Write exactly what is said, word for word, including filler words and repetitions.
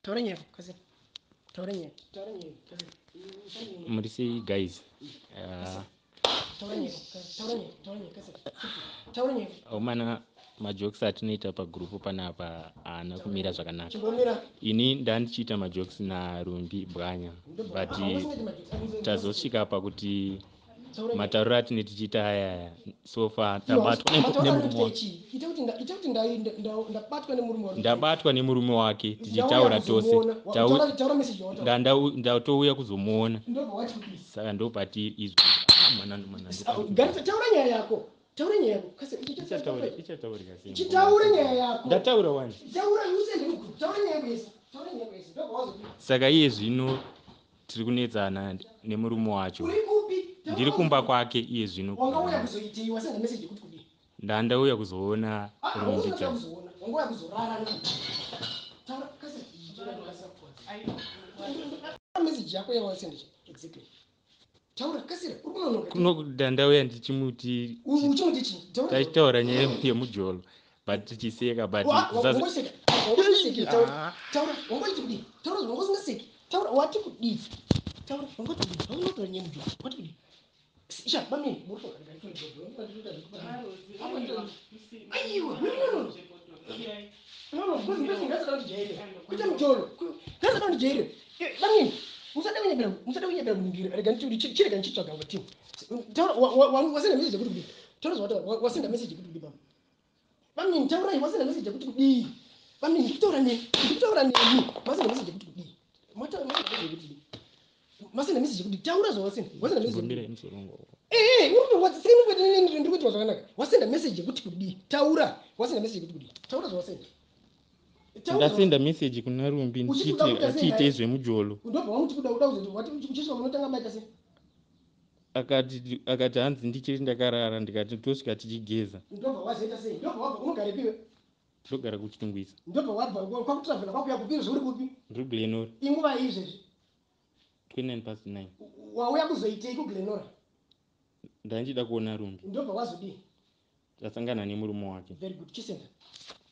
Taurenye kasi. Taurenye. Taurenye kasi. Murisi guys. Uh, Taurenye. Taurenye. Taurenye kasi. Taurenye. Omana majokes atinoita pagrupu panapa ana kumira zvakanaka. Chimbomira. Ini ndandichiita majokes narumbi bwanya. But tazosvika pakuti matauriro atinenge tichiita aya so far tabatwa nemurume wake. Ndabatwa nemurume wake tichitaura tose. Ndatouya kuzomuona. Saka ndopati izvo. Taura nyaya yako. Taura nyaya yako. Kasi ichataura ichataurika sei? Chitaura nyaya yako. Ndataura wani. Taura usende huko. Taura nyaya yako yese. Taura nyaya yako yese. Ndokwazo. Saka iye zvino tiri kunetsana nemurume wacho. Uri kupi? Ndiri kumba kwake iye zvino. Wanga uya kuzoiti wasenda message kuti kudi. Ndandauya kuzoona rumbi cha. Wanga uya kuzorara na. Taura kasi. Message yako yawasenda exactly. Taura kasira urikunonoka kuno ndandauya ndichimuti uchimuti chi taitaura nyaya yemujolo but tichiseka but sasa taura taura ungoti kudi taura ungosingaseki taura wati kudi taura ungoti kudi ungotora nyaya mujolo wati kudi isha bami muriko aiwa no no because ngasi ngasi kandi jaire kuita mujolo ngasi kandi jaire bami musada kunyebera musada kunyebera mungira rega nti chiri kan chitsvaga ngati taura wasenda message kuti kudi taura zvata wasenda message kuti kudi baba bami taura wasenda message kuti kudi bami nditaura ne nditaura ne wasenda message kuti kudi mata message kuti kudi masenda message kuti taura zvo wasenda wasenda message kumbira imsorongo eh eh uri what same with ndiri ndiri kuti zvakanaka wasenda message kuti kudi taura wasenda message kuti kudi taura zvo wasenda ndasenda message kuna rumbi ndichiti atiite zvemujolo ndobva wamuti kuda kuda kuzoti wati uchisvika munotanga maita sei akati akati hanzi ndichiri ndakarara ndikati tosvika tichigeza ndobva wazoita sei ndobva wabva unogara piwe ndogara kuchitungwiza ndobva wabva kwakutravela kwakuya kupiri zvauri kupi ndiri Glen inguva izvezvi twenty-nine past nine wauya kuzoitei kuGlen ndandichida kuona rumbi ndobva wazodii tasangana nemurume wake very good chisenda